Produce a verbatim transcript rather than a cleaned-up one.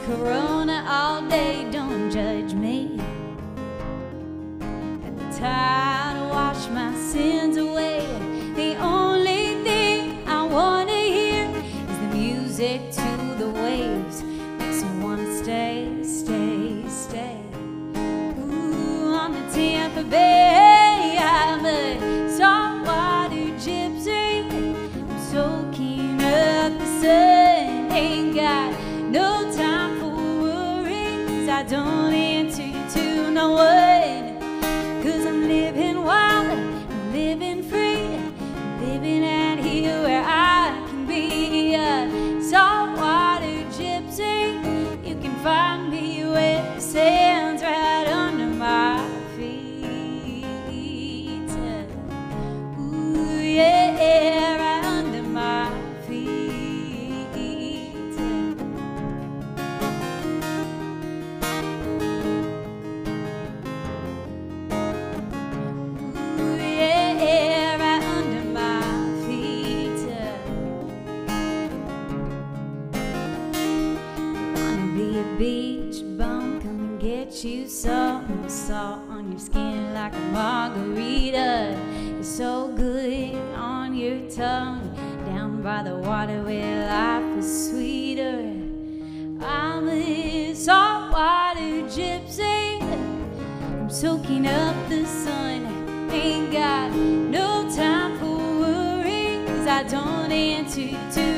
Corona all day, don't judge me. Got the tide to wash my sins away. The only thing I wanna hear is the music to the waves. Makes me wanna stay, stay, stay. Ooh, I'm a Tampa Bay, I'm a saltwater gypsy. I'm soaking up the sun, ain't got no time for worries. I don't answer to no one, 'cause I'm living wild, I'm living free, I'm living out here where I can be a saltwater gypsy. You can find me where the sand's right under my feet. Ooh, yeah, right under my feet. Ooh, yeah, right under my feet. Wanna be a beach bum, come and get you some salt on your skin like a margarita. You're so good on your tongue, down by the water where life is sweeter. I'm a saltwater gypsy, I'm soaking up the sun, ain't got no time for worries. I don't answer to